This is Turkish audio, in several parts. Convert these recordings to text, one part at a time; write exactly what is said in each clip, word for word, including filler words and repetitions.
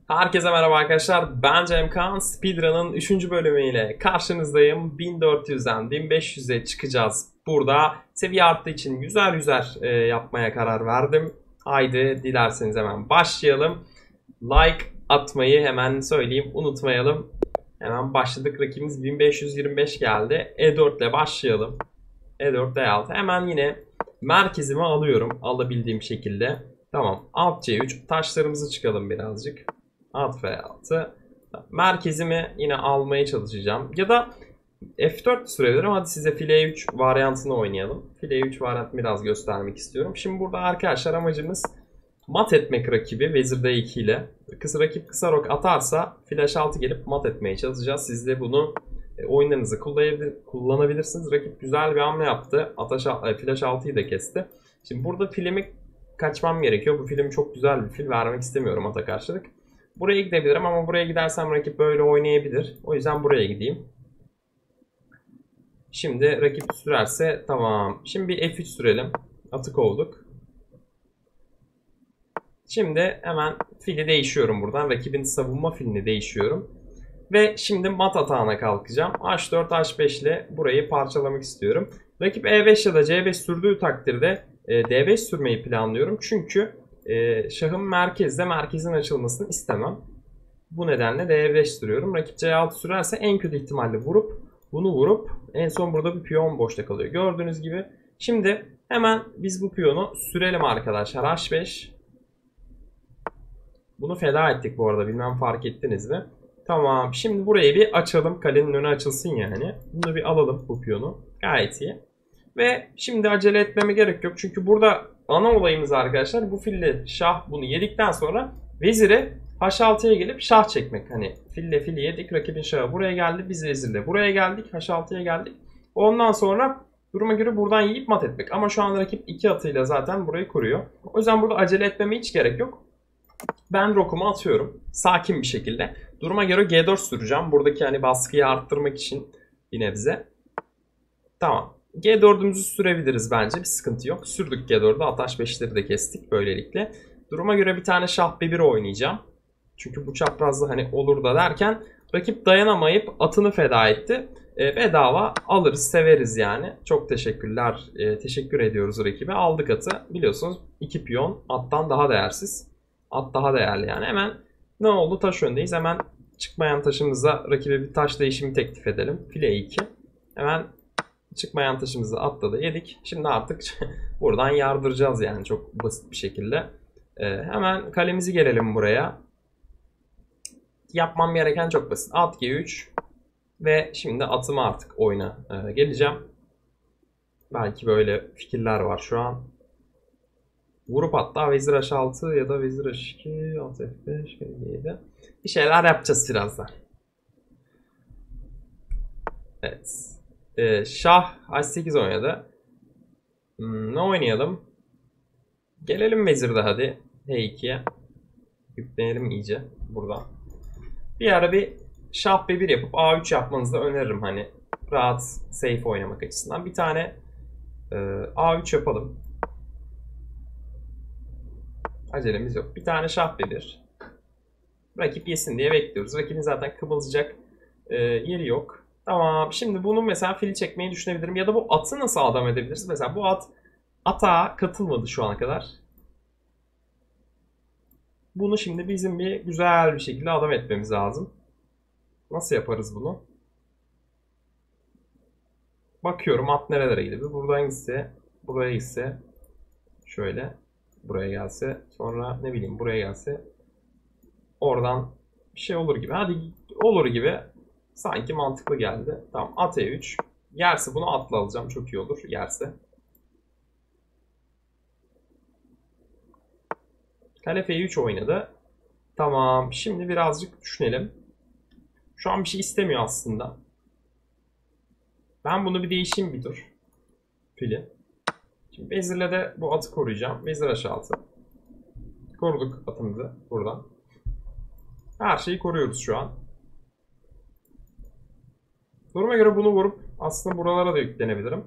Herkese merhaba arkadaşlar. Ben Cem Kaan. Speedrun'ın üçüncü bölümüyle karşınızdayım. bin dört yüzden bin beş yüze çıkacağız. Burada seviye arttığı için yüzer yüzer e, yapmaya karar verdim. Haydi dilerseniz hemen başlayalım. Like atmayı hemen söyleyeyim, unutmayalım. Hemen başladık. Rakibimiz bin beş yüz yirmi beş geldi. E dört ile başlayalım. E dört, E altı. Hemen yine merkezime alıyorum. Alabildiğim şekilde. Tamam. Alt C üç. Taşlarımızı çıkalım birazcık. Alt F altı. Merkezimi yine almaya çalışacağım. Ya da F dört sürebilirim. Hadi size file üç varyantını oynayalım. File üç varyantını biraz göstermek istiyorum. Şimdi burada arkadaşlar amacımız mat etmek rakibi Vezir D iki ile. Kısa rakip kısa rok atarsa flash altı gelip mat etmeye çalışacağız. Siz de bunu oyunlarınızı kullanabilirsiniz. Rakip güzel bir hamle yaptı. Ataş, flash altıyı da kesti. Şimdi burada filmi kaçmam gerekiyor. Bu film çok güzel bir fil. Vermek istemiyorum ata karşılık. Buraya gidebilirim ama buraya gidersem rakip böyle oynayabilir. O yüzden buraya gideyim. Şimdi rakip sürerse tamam. Şimdi bir F üç sürelim. Atı kovduk. Şimdi hemen fili değişiyorum buradan. Rakibin savunma filini değişiyorum. Ve şimdi mat atağına kalkacağım. H dört H beş ile burayı parçalamak istiyorum. Rakip E beş ya da C beş sürdüğü takdirde D beş sürmeyi planlıyorum. Çünkü şahım merkezde, merkezin açılmasını istemem. Bu nedenle D beş sürüyorum. Rakip C altı sürerse en kötü ihtimalle vurup bunu vurup en son burada bir piyon boşta kalıyor. Gördüğünüz gibi. Şimdi hemen biz bu piyonu sürelim arkadaşlar. H beş. Bunu feda ettik bu arada. Bilmem fark ettiniz mi? Tamam. Şimdi burayı bir açalım. Kalenin önü açılsın yani. Bunu bir alalım bu piyonu. Gayet iyi. Ve şimdi acele etmeme gerek yok. Çünkü burada ana olayımız arkadaşlar bu fille şah bunu yedikten sonra veziri H altıya gelip şah çekmek. Hani fille fili yedik. Rakibin şahı buraya geldi. Biz vezirle buraya geldik. H altıya geldik. Ondan sonra duruma göre buradan yiyip mat etmek. Ama şu an rakip iki atıyla zaten burayı kuruyor. O yüzden burada acele etmeme hiç gerek yok. Ben rokumu atıyorum. Sakin bir şekilde. Duruma göre G dört süreceğim. Buradaki hani baskıyı arttırmak için bir nebze. Tamam. G dördümüzü sürebiliriz bence. Bir sıkıntı yok. Sürdük G dördü. At H beşleri de kestik böylelikle. Duruma göre bir tane şah B bir oynayacağım. Çünkü bu çaprazda hani olur da derken rakip dayanamayıp atını feda etti. E, bedava alırız, severiz yani. Çok teşekkürler. E, teşekkür ediyoruz rakibe. Aldık atı. Biliyorsunuz iki piyon attan daha değersiz. At daha değerli yani. Hemen ne oldu? Taş öndeyiz. Hemen çıkmayan taşımıza rakibe bir taş değişimi teklif edelim. File iki. Hemen çıkmayan taşımızı atladı yedik. Şimdi artık buradan yardıracağız yani çok basit bir şekilde. Ee, hemen kalemizi gelelim buraya. Yapmam gereken çok basit. At G üç ve şimdi atımı artık oyuna e, geleceğim. Belki böyle fikirler var şu an. Vurup hatta vezir H altı ya da vezir H iki, at F beş, G yedi. Bir şeyler yapacağız birazdan. Evet. Ee, şah H sekiz oynadı. Hmm, ne oynayalım? Gelelim vezirde hadi. H ikiye. Yükleyelim iyice buradan. Bir ara bir şah B bir yapıp A üç yapmanızı da öneririm hani. Rahat, safe oynamak açısından. Bir tane e, A üç yapalım. Acelemiz yok. Bir tane şah B bir. Rakip yesin diye bekliyoruz. Rakibin zaten kımılcayacak e, yeri yok. Tamam. Şimdi bunu mesela fili çekmeyi düşünebilirim. Ya da bu atı nasıl adam edebiliriz? Mesela bu at atağa katılmadı şu ana kadar. Bunu şimdi bizim bir güzel bir şekilde adam etmemiz lazım. Nasıl yaparız bunu? Bakıyorum at nerelere gidiyor. Buradan gitse, buraya gitse, şöyle, buraya gelse, sonra ne bileyim buraya gelse, oradan bir şey olur gibi. Hadi olur gibi. Sanki mantıklı geldi. Tamam at E üç. Yerse bunu atla alacağım. Çok iyi olur yerse. Kale F üç oynadı. Tamam. Şimdi birazcık düşünelim. Şu an bir şey istemiyor aslında. Ben bunu bir değişeyim bir dur. Fili. Şimdi vezirle de bu atı koruyacağım. Vezir H altı. Koruduk atımızı buradan. Her şeyi koruyoruz şu an. Duruma göre bunu vurup aslında buralara da yüklenebilirim.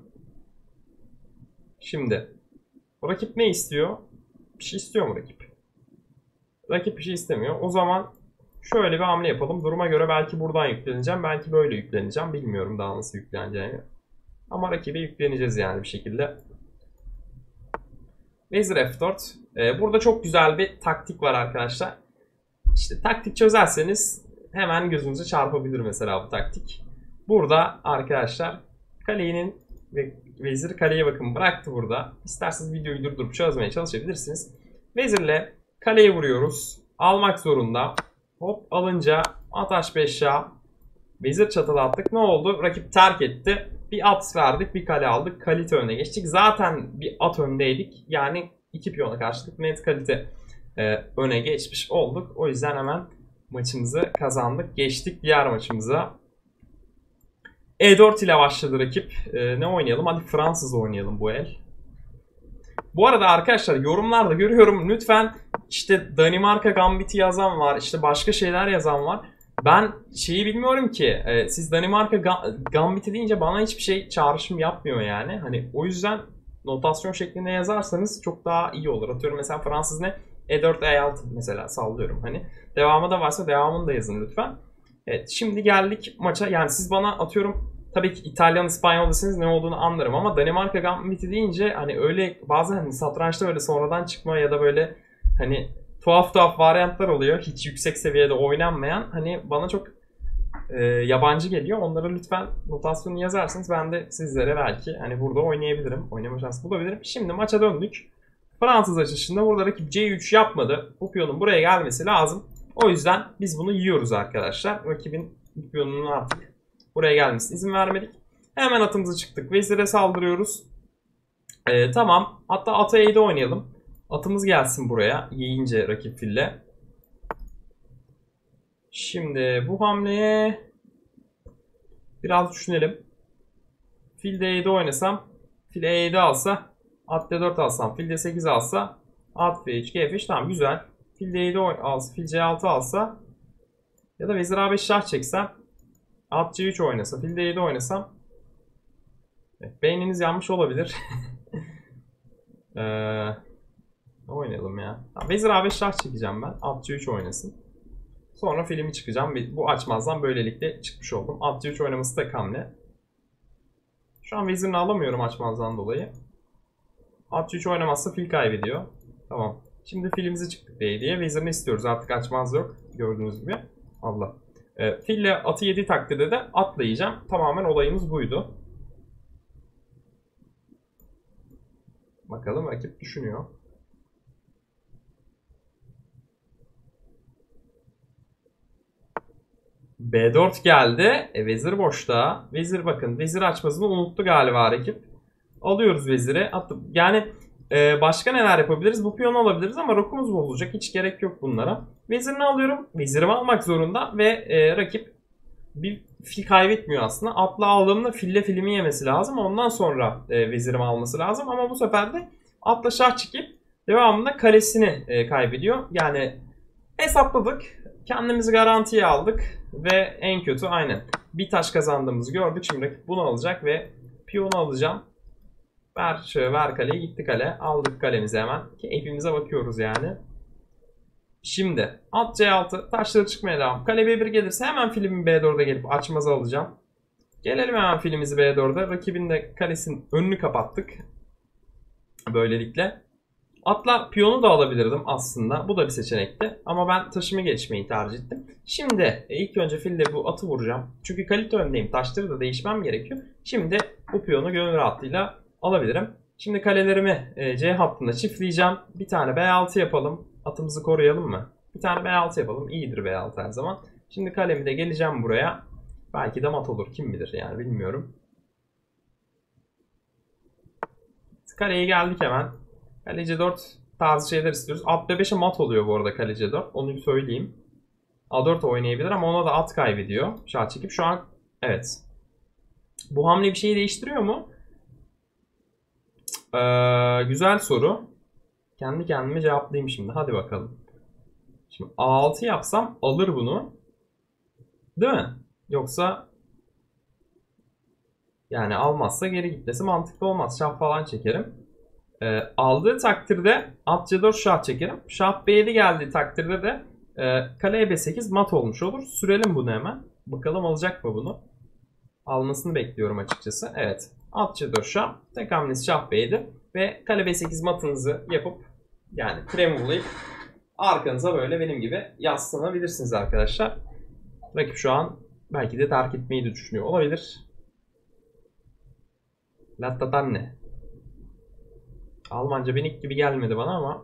Şimdi rakip ne istiyor? Bir şey istiyor mu rakip? Rakip bir şey istemiyor. O zaman şöyle bir hamle yapalım. Duruma göre belki buradan yükleneceğim. Belki böyle yükleneceğim. Bilmiyorum daha nasıl yükleneceğini. Ama rakibe yükleneceğiz yani bir şekilde. Vezir F dört. Ee, burada çok güzel bir taktik var arkadaşlar. İşte taktik çözerseniz hemen gözünüze çarpabilir mesela bu taktik. Burada arkadaşlar kalenin ve vezir kaleye bakın bıraktı burada. İsterseniz videoyu durdurup çözmeye çalışabilirsiniz. Vezirle kaleye vuruyoruz. Almak zorunda. Hop alınca at H beş şah. Vezir çatalı attık. Ne oldu? Rakip terk etti. Bir at verdik, bir kale aldık. Kalite öne geçtik. Zaten bir at öndeydik. Yani iki piyona karşılık net kalite e, öne geçmiş olduk. O yüzden hemen maçımızı kazandık. Geçtik diğer maçımıza. E dört ile başladı rakip. E, ne oynayalım? Hadi Fransız oynayalım bu el. Bu arada arkadaşlar yorumlarda görüyorum. Lütfen işte Danimarka Gambit'i yazan var. İşte başka şeyler yazan var. Ben şeyi bilmiyorum ki. E, siz Danimarka Gambit'i deyince bana hiçbir şey çağrışım yapmıyor yani. Hani o yüzden notasyon şeklinde yazarsanız çok daha iyi olur. Atıyorum mesela Fransız ne? E dört E altı mesela sallıyorum hani. Devamı da varsa devamını da yazın lütfen. Evet şimdi geldik maça. Yani siz bana atıyorum tabii ki İtalyan, İspanyol deseniz ne olduğunu anlarım ama Danimarka Gambit'i deyince hani öyle bazen hani satrançta öyle sonradan çıkma ya da böyle hani tuhaf tuhaf varyantlar oluyor. Hiç yüksek seviyede oynanmayan hani bana çok e, yabancı geliyor. Onları lütfen notasyonu yazarsanız ben de sizlere belki hani burada oynayabilirim. Oynama şansı bulabilirim. Şimdi maça döndük. Fransız açışında burada rakip C üç yapmadı. Bu piyonun buraya gelmesi lazım. O yüzden biz bunu yiyoruz arkadaşlar. Rakibin piyonunun artık buraya gelmesine izin vermedik. Hemen atımızı çıktık. Vezire saldırıyoruz. Ee, tamam. Hatta ata E'de oynayalım. Atımız gelsin buraya. Yiyince rakip fille. Şimdi bu hamleye biraz düşünelim. Fil D yedi oynasam. Fil E yedi alsa. At D dört alsam. Fil D sekiz alsa. At F üç, G F üç. Tamam güzel. Fil D yedi alsa. Fil C altı alsa. Ya da vezir A beş şah çeksem. At C üç oynasa. Fil D yedi oynasam. Evet, beyniniz yanmış olabilir. ee, oynayalım ya. Tamam, vezir A beş şah çekeceğim ben. At C üç oynasın. Sonra filmi çıkacağım. Bu açmazdan böylelikle çıkmış oldum. At C üç oynaması da hamle. Şu an vezirini alamıyorum açmazdan dolayı. At C üç oynamazsa fil kaybediyor. Tamam. Şimdi filimizi çıktık diye diye vezirini istiyoruz. Artık açmaz yok. Gördüğünüz gibi. Allah. E, fille atı yedi takdirde de atlayacağım. Tamamen olayımız buydu. Bakalım rakip düşünüyor. B dört geldi. E, vezir boşta. Vezir bakın. Vezir açmasını unuttu galiba rakip. Alıyoruz veziri. Yani e, başka neler yapabiliriz? Bu piyonu alabiliriz ama rokumuz bozulacak. Hiç gerek yok bunlara. Vezirini alıyorum. Vezirimi almak zorunda ve e, rakip bir fil kaybetmiyor aslında. Atla aldığımda fille filmi yemesi lazım. Ondan sonra e, vezirimi alması lazım. Ama bu sefer de atla şah çekip devamında kalesini e, kaybediyor. Yani hesapladık. Kendimizi garantiye aldık. Ve en kötü aynen bir taş kazandığımızı gördük. Şimdi rakip bunu alacak ve piyonu alacağım. Ver şöyle ver kaleyi, gitti kale. Aldık kalemizi hemen. Keyfimize bakıyoruz yani. Şimdi at C altı taşları çıkmaya devam. Kale B bir gelirse hemen filmi B dört'e gelip açmazı alacağım. Gelelim hemen filmimizi B dört'e. Rakibin de kalesinin önünü kapattık. Böylelikle. Atla piyonu da alabilirdim aslında. Bu da bir seçenekti. Ama ben taşımı geçmeyi tercih ettim. Şimdi ilk önce filde bu atı vuracağım. Çünkü kalite öndeyim. Taşları da değişmem gerekiyor. Şimdi bu piyonu gönül rahatlığıyla alabilirim. Şimdi kalelerimi C hattında çiftleyeceğim. Bir tane B altı yapalım. Atımızı koruyalım mı? Bir tane B altı yapalım. İyidir B altı her zaman. Şimdi kalemi de geleceğim buraya. Belki de mat olur. Kim bilir yani bilmiyorum. Kaleye geldik hemen. Kale C dört tarzı şeyler istiyoruz. At B beşe mat oluyor bu arada kale C dört. Onu söyleyeyim. A dört oynayabilir ama ona da at kaybediyor. Şah çekip şu an evet. Bu hamle bir şeyi değiştiriyor mu? Ee, güzel soru. Kendi kendime cevaplayayım şimdi. Hadi bakalım. Şimdi A altı yapsam alır bunu. Değil mi? Yoksa yani almazsa geri gitmesi mantıklı olmaz. Şah falan çekerim. Ee, aldığı takdirde at C dört şah çekerim. Şah B yedi geldiği takdirde de Ee, kale E B sekiz mat olmuş olur. Sürelim bunu hemen. Bakalım alacak mı bunu? Almasını bekliyorum açıkçası. Evet. At C dört şah. Tek hamlesi şah B'ydi. Ve kale B sekiz matınızı yapıp yani premove'layıp arkanıza böyle benim gibi yaslanabilirsiniz arkadaşlar. Rakip şu an belki de terk etmeyi de düşünüyor olabilir. Lattatan ne? Almanca benik gibi gelmedi bana ama.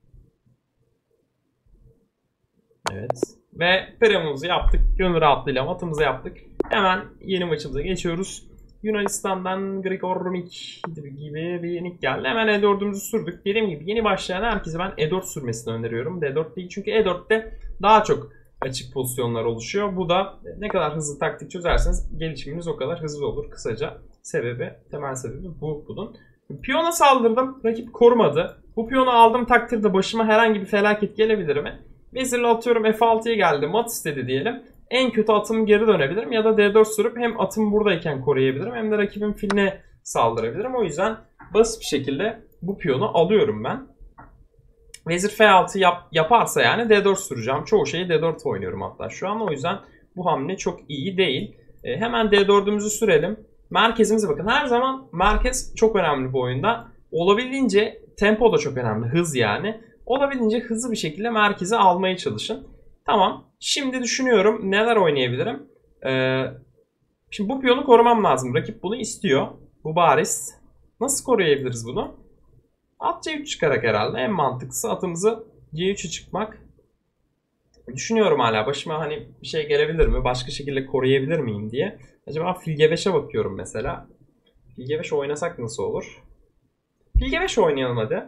Evet. Ve premove'umuzu yaptık. Gönül rahatlığıyla matımızı yaptık. Hemen yeni maçımıza geçiyoruz. Yunanistan'dan Grigor Rumik gibi bir nick geldi. Hemen E dördümüzü sürdük. Dediğim gibi yeni başlayan herkese ben E dört sürmesini öneriyorum. D dört değil. Çünkü E dörtte daha çok açık pozisyonlar oluşuyor. Bu da ne kadar hızlı taktik çözerseniz gelişiminiz o kadar hızlı olur. Kısaca sebebi, temel sebebi bu bunun. Piyona saldırdım. Rakip korumadı. Bu piyonu aldığım takdirde başıma herhangi bir felaket gelebilir mi? Vezirle atıyorum F altıya geldi. Mat istedi diyelim. En kötü atımı geri dönebilirim ya da D dört sürüp hem atımı buradayken koruyabilirim hem de rakibin filine saldırabilirim. O yüzden basit bir şekilde bu piyonu alıyorum ben. Vezir F altı yap, yaparsa yani D dört süreceğim. Çoğu şeyi D dört oynuyorum hatta şu an. O yüzden bu hamle çok iyi değil. E, hemen D dördümüzü sürelim. Merkezimize bakın. Her zaman merkez çok önemli bu oyunda. Olabildiğince tempo da çok önemli. Hız yani. Olabildiğince hızlı bir şekilde merkeze almaya çalışın. Tamam. Şimdi düşünüyorum neler oynayabilirim. Ee, şimdi bu piyonu korumam lazım. Rakip bunu istiyor. Bu bariz. Nasıl koruyabiliriz bunu? At C üç çıkarak herhalde. En mantıklısı atımızı C üç'e çıkmak. Düşünüyorum hala başıma hani bir şey gelebilir mi? Başka şekilde koruyabilir miyim diye. Acaba fil G beş'e bakıyorum mesela. Fil G beş oynasak nasıl olur? Fil G beş oynayalım hadi.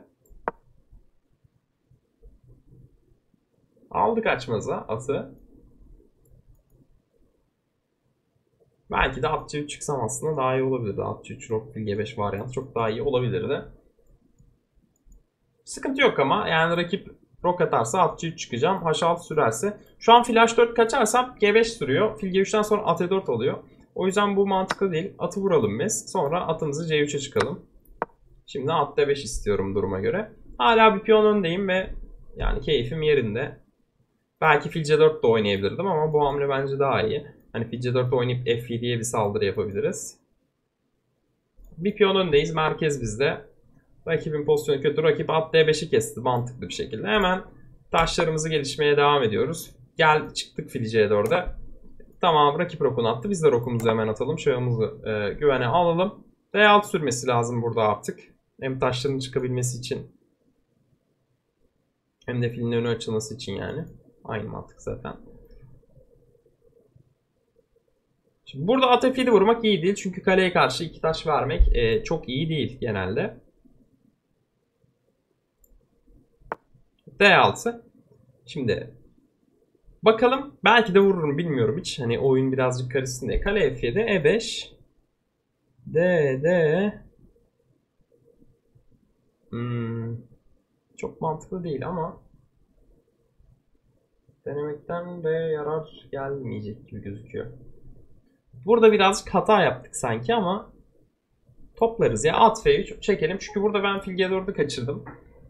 Aldık açmaza atı. Belki de at C üç çıksam aslında daha iyi olabilirdi. At C üç, Rok, fil G beş varyantı çok daha iyi olabilirdi. Sıkıntı yok ama yani rakip Rok atarsa at C üç çıkacağım. H altı sürerse. Şu an fil H dört kaçarsam G beş sürüyor. Fil G üç'ten sonra at E dört oluyor. O yüzden bu mantıklı değil. Atı vuralım biz. Sonra atımızı C üç'e çıkalım. Şimdi at D beş istiyorum duruma göre. Hala bir piyon öndeyim ve yani keyfim yerinde. Belki fil C dört de oynayabilirdim ama bu hamle bence daha iyi. Hani fil C dört oynayıp F yedi'ye bir saldırı yapabiliriz. Bir piyon öndeyiz. Merkez bizde. Rakibin pozisyonu kötü. Rakip at D beş'i kesti mantıklı bir şekilde. Hemen taşlarımızı gelişmeye devam ediyoruz. Gel çıktık fil C dört'e. Tamam rakip rokunu attı. Biz de rokumuzu hemen atalım. Şahımızı e, güvene alalım. D altı sürmesi lazım burada artık. Hem taşların çıkabilmesi için hem de filin önü açılması için yani. Aynı mantık zaten. Şimdi burada at F yedi vurmak iyi değil. Çünkü kaleye karşı iki taş vermek e, çok iyi değil genelde. D altı. Şimdi bakalım. Belki de vururum bilmiyorum hiç. Hani oyun birazcık karışsın diye. Kale F yedi. E beş. D, D. Hmm. Çok mantıklı değil ama denemekten de yarar gelmeyecek gibi gözüküyor. Burada birazcık hata yaptık sanki ama toplarız ya. At F üç çekelim. Çünkü burada ben fil G dört'ü kaçırdım.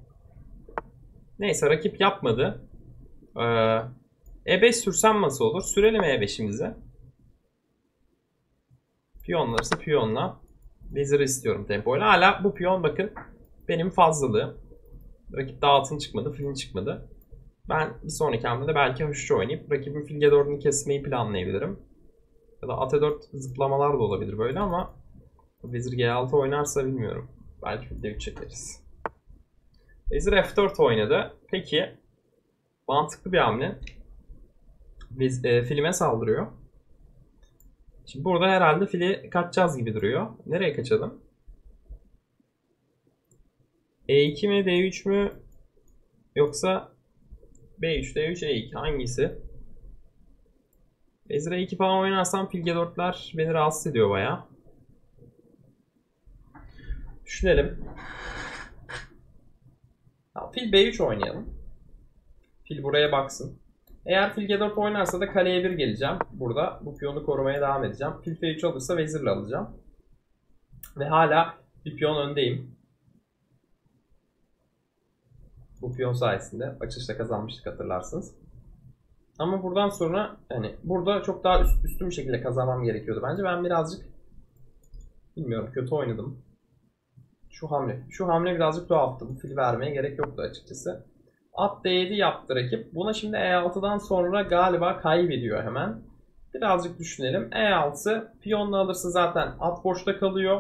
Neyse rakip yapmadı. Ee, E beş sürsem nasıl olur? Sürelim E beş'imizi. Piyonlarsa piyonla. Vezir istiyorum tempoyla. Hala bu piyon bakın benim fazlalığı. Rakip daha atın çıkmadı. Filin çıkmadı. Ben bir sonraki hamlede belki H üç oynayıp rakibin fil G dört'ünü kesmeyi planlayabilirim. Ya da at E dört zıplamalar da olabilir böyle ama Vezir G altı oynarsa bilmiyorum. Belki fil D üç çekeriz. Vezir F dört oynadı. Peki. Mantıklı bir hamle. Biz, e, filime saldırıyor. Şimdi burada herhalde fili kaçacağız gibi duruyor. Nereye kaçalım? E iki mi D üç mü? Yoksa B üç, D üç, E iki hangisi? Vezir E iki falan oynarsam fil G dört'ler beni rahatsız ediyor baya. Düşünelim. Ya, fil B üç oynayalım. Fil buraya baksın. Eğer fil G dört oynarsa da kaleye bir geleceğim. Burada bu piyonu korumaya devam edeceğim. Fil F üç olursa vezirle alacağım. Ve hala bir piyon öndeyim. Bu piyon sayesinde açılışta kazanmıştık hatırlarsınız. Ama buradan sonra yani burada çok daha üst, üstün bir şekilde kazanmam gerekiyordu bence. Ben birazcık bilmiyorum kötü oynadım. Şu hamle. Şu hamle birazcık tuhaftı. Bu fil vermeye gerek yoktu açıkçası. At D yedi yaptı rakip. Buna şimdi E altıdan sonra galiba kaybediyor hemen. Birazcık düşünelim. E altı piyonla alırsa zaten at boşta kalıyor.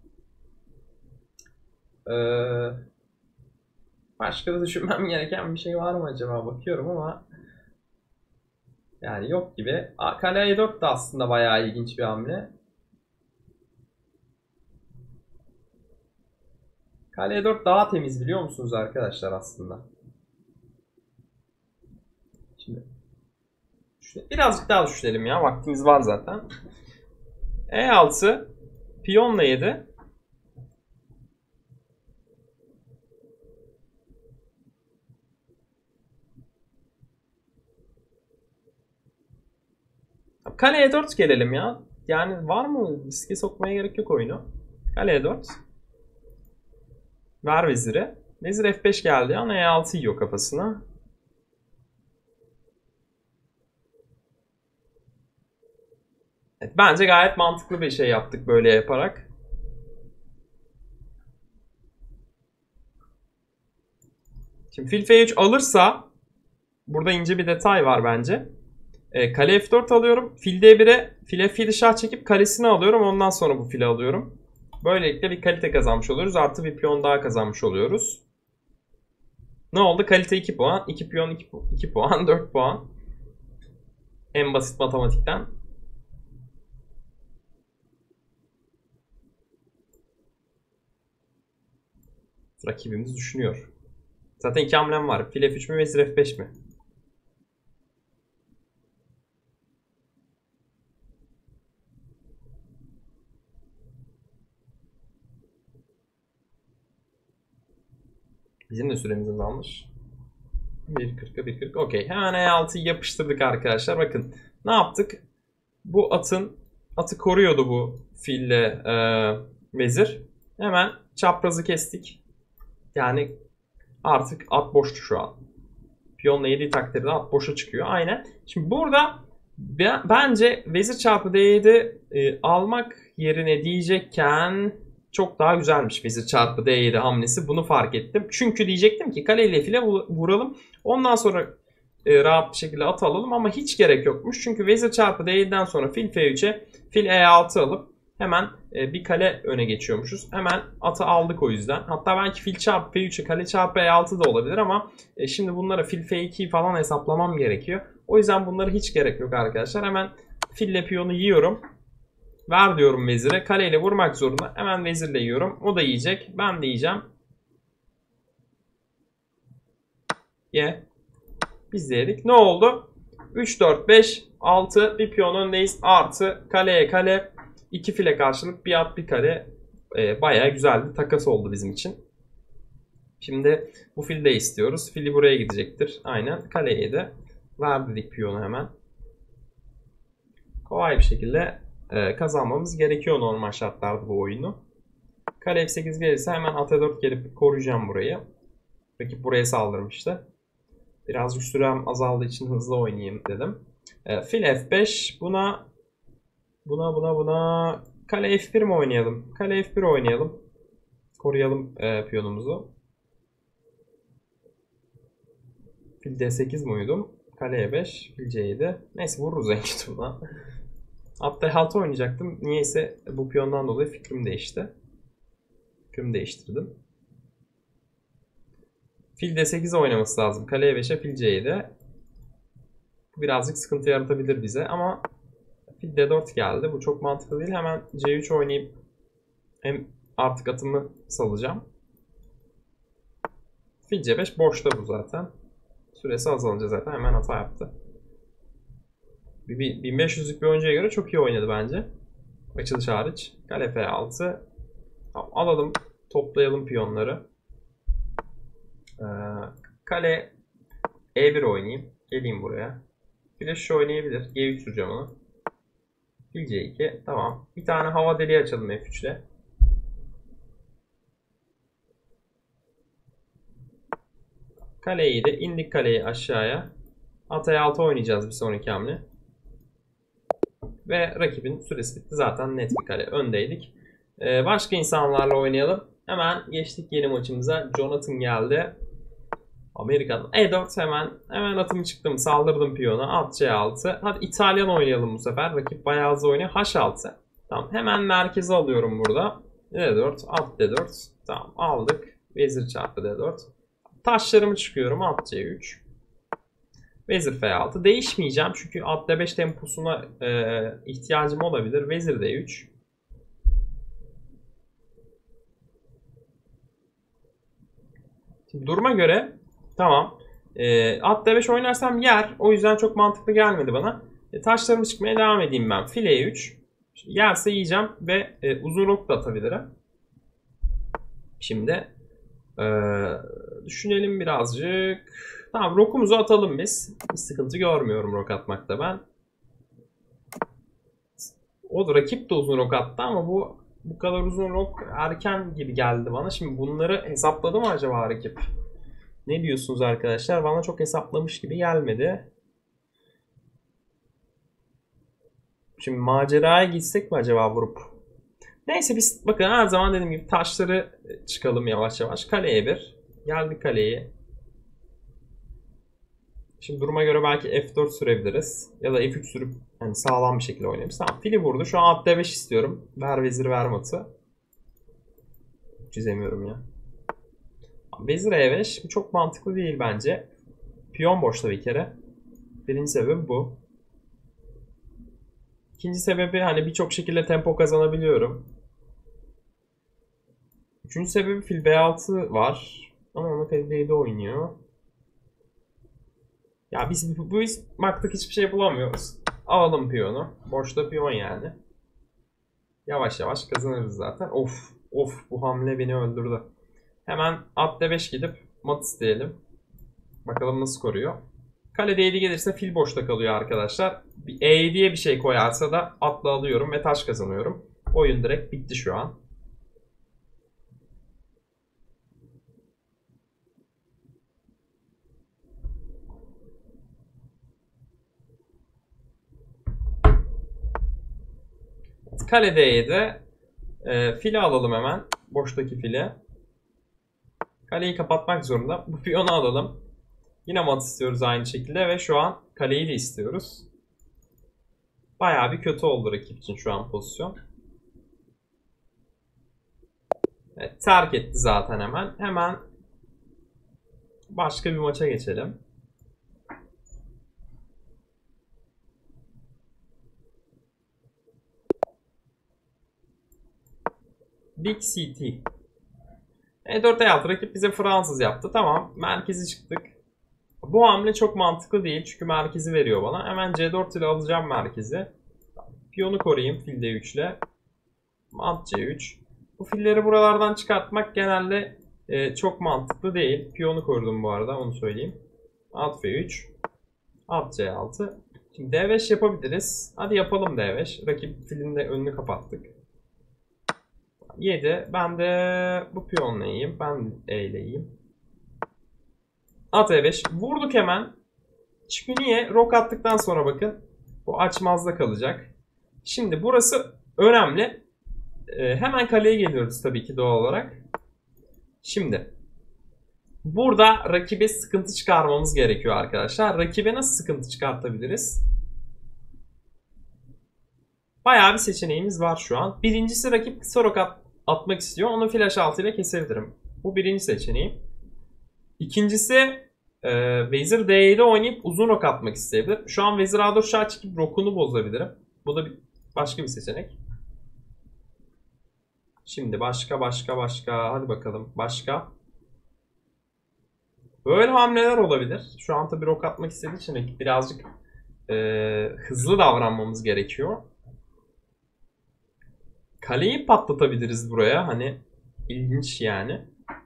Ee, başka da düşünmem gereken bir şey var mı acaba? Bakıyorum ama yani yok gibi. Kale E dört de aslında bayağı ilginç bir hamle. Kale E dört daha temiz biliyor musunuz arkadaşlar aslında? Şimdi birazcık daha düşünelim ya. Vaktimiz var zaten. E altı piyonla yedi. Kale E dört gelelim ya. Yani var mı? Riske sokmaya gerek yok oyunu. Kale E dört. Ver veziri. Vezir F beş geldi ama E altı yiyor kafasına. Evet, bence gayet mantıklı bir şey yaptık böyle yaparak. Şimdi fil F üç alırsa burada ince bir detay var bence. E, kale F dört alıyorum. Fil D bir'e file fili şah çekip kalesini alıyorum. Ondan sonra bu fili alıyorum. Böylelikle bir kalite kazanmış oluyoruz. Artı bir piyon daha kazanmış oluyoruz. Ne oldu? Kalite iki puan. iki piyon iki, iki puan. dört puan. En basit matematikten. Rakibimiz düşünüyor. Zaten iki hamlem var. Fil F üç mü? Vezir F beş mi? Bizim de süremiz azalmış. bir kırka bir kırk. Okey. Hemen E altıyı yapıştırdık arkadaşlar. Bakın ne yaptık? Bu atın atı koruyordu bu fille e, vezir. Hemen çaprazı kestik. Yani artık at boştu şu an. Piyonla yediği takdirde at boşa çıkıyor. Aynen. Şimdi burada bence vezir çarpı D yedi e, almak yerine diyecekken çok daha güzelmiş vezir çarpı D yedi hamlesi. Bunu fark ettim. Çünkü diyecektim ki kaleyle file vuralım. Ondan sonra e, rahat bir şekilde at alalım ama hiç gerek yokmuş. Çünkü vezir çarpı D yedi'den sonra fil F üç'e fil E altı alıp hemen e, bir kale öne geçiyormuşuz. Hemen atı aldık o yüzden. Hatta belki fil çarpı F üç'e kale çarpı E altı da olabilir ama e, şimdi bunlara fil F iki'yi falan hesaplamam gerekiyor. O yüzden bunlara hiç gerek yok arkadaşlar. Hemen fille piyonu yiyorum. Ver diyorum vezire. Kaleyle vurmak zorunda. Hemen vezirle yiyorum. O da yiyecek. Ben de yiyeceğim. Ye. Biz de yedik. Ne oldu? üç, dört, beş, altı. Bir piyon öndeyiz. Artı kaleye kale. iki file karşılık bir at bir kale. Ee, bayağı güzel bir takas oldu bizim için. Şimdi bu fili de istiyoruz. Fili buraya gidecektir. Aynen. Kaleye de ver dedik piyonu hemen. Kolay bir şekilde e, kazanmamız gerekiyor normal şartlarda bu oyunu. Kale F sekiz gelirse hemen at E dört gelip koruyacağım burayı. Rakip buraya saldırmıştı. Birazcık sürem azaldığı için hızlı oynayayım dedim. E, fil F beş. Buna buna buna buna kale F bir mi oynayalım? Kale F bir oynayalım. Koruyalım e, piyonumuzu. Fil D sekiz mi uyudum? Kale E beş. Fil C yedi. Neyse vururuz en kötü buna. At D altı oynayacaktım. Niyeyse bu piyondan dolayı fikrim değişti. Fikrimi değiştirdim. Fil D sekiz oynaması lazım. Kale E beş'e fil C yedi. Birazcık sıkıntı yaratabilir bize ama fil D dört geldi. Bu çok mantıklı değil. Hemen C üç oynayıp hem artık atımı salacağım. Fil C beş boşta bu zaten. Süresi azalınca zaten hemen hata yaptı. bin beş yüzlük bir oyuncuya göre çok iyi oynadı bence. Açılış hariç. Kale F altı. Tamam, alalım. Toplayalım piyonları. Ee, kale E bir oynayayım. Geleyim buraya. Flash oynayabilir. G üç süreceğim onu. Fil C iki. Tamam. Bir tane hava deliği açalım F üç ile. Kale yedi. İndik kaleyi aşağıya. At E altı oynayacağız bir sonraki hamle. Ve rakibin süresi bitti. Zaten net bir kale öndeydik. Ee, başka insanlarla oynayalım. Hemen geçtik yeni maçımıza. Jonathan geldi. Amerika'dan. E dört hemen. Hemen atımı çıktım. Saldırdım piyona. At C altı. Hadi İtalyan oynayalım bu sefer. Rakip bayağı hızlı oynuyor. H altı. Tamam. Hemen merkeze alıyorum burada. D dört. At D dört. Tamam. Aldık. Vezir çarpı D dört. Taşlarımı çıkıyorum. At C üç. Vezir F altı. Değişmeyeceğim çünkü at D beş temposuna e, ihtiyacım olabilir. Vezir D üç. Şimdi duruma göre tamam. E, at D beş oynarsam yer. O yüzden çok mantıklı gelmedi bana. E, taşlarımı çıkmaya devam edeyim ben. File E üç. Yerse yiyeceğim ve e, uzun rok da atabilirim. Şimdi e, düşünelim birazcık. Tamam, rokumuzu atalım biz. Bir sıkıntı görmüyorum rok atmakta ben. O da rakip de uzun rok attı ama bu bu kadar uzun rok erken gibi geldi bana. Şimdi bunları hesapladı mı acaba rakip? Ne diyorsunuz arkadaşlar? Bana çok hesaplamış gibi gelmedi. Şimdi maceraya gitsek mi acaba vurup? Neyse biz bakın her zaman dediğim gibi taşları çıkalım yavaş yavaş. Kaleye bir. Geldik kaleye. Şimdi duruma göre belki F dört sürebiliriz. Ya da F üç sürüp yani sağlam bir şekilde oynayabiliriz. Tamam, fili vurdu. Şu an at D beş istiyorum. Ver vezir ver matı. Çizemiyorum ya. Vezir E beş. Bu çok mantıklı değil bence. Piyon boşta bir kere. Birinci sebebi bu. İkinci sebebi hani birçok şekilde tempo kazanabiliyorum. Üçüncü sebebi fil B altı var. Ama onu F D oynuyor. Ya biz bu biz baktık hiçbir şey bulamıyoruz. Alalım piyonu. Boşta piyon yani. Yavaş yavaş kazanırız zaten. Of of, bu hamle beni öldürdü. Hemen at D beş gidip mat isteyelim. Bakalım nasıl koruyor. Kale D yedi gelirse fil boşta kalıyor arkadaşlar. Bir E yediye bir şey koyarsa da atla alıyorum ve taş kazanıyorum. Oyun direkt bitti şu an. Kale D yedi. E, fili alalım hemen. Boştaki fili. Kaleyi kapatmak zorunda. Bu piyonu alalım. Yine mat istiyoruz aynı şekilde ve şu an kaleyi de istiyoruz. Bayağı bir kötü oldu rakip için şu an pozisyon. Evet, terk etti zaten hemen. Hemen başka bir maça geçelim. Big C T. E dört E altı rakip bize Fransız yaptı. Tamam, merkezi çıktık. Bu hamle çok mantıklı değil çünkü merkezi veriyor bana. Hemen C dört ile alacağım merkezi. Piyonu koruyayım fil D üç ile. At C üç. Bu filleri buralardan çıkartmak genelde e, çok mantıklı değil. Piyonu korudum bu arada, onu söyleyeyim. At F üç. At C altı. Şimdi D beş yapabiliriz. Hadi yapalım D beş. Rakip filin de önünü kapattık. yedi. Ben de bu piyonla yiyeyim. Ben E ile yiyeyim. At E beş. Vurduk hemen. Çünkü niye? Rok attıktan sonra bakın. Bu açmazda kalacak. Şimdi burası önemli. Ee, hemen kaleye geliyoruz tabii ki doğal olarak. Şimdi. Burada rakibe sıkıntı çıkarmamız gerekiyor arkadaşlar. Rakibe nasıl sıkıntı çıkartabiliriz? Bayağı bir seçeneğimiz var şu an. Birincisi, rakip kısa rok at atmak istiyor. Onu flash altı ile kesebilirim. Bu birinci seçeneğim. İkincisi e, vezir D yedi oynayıp uzun rok atmak isteyebilir. Şu an vezir A dört şah çıkıp rokunu bozabilirim. Bu da bir, başka bir seçenek. Şimdi başka başka başka. Hadi bakalım. Başka. Böyle hamleler olabilir. Şu an tabii rok atmak istediği için birazcık e, hızlı davranmamız gerekiyor. Kaleyi patlatabiliriz buraya. Hani ilginç yani.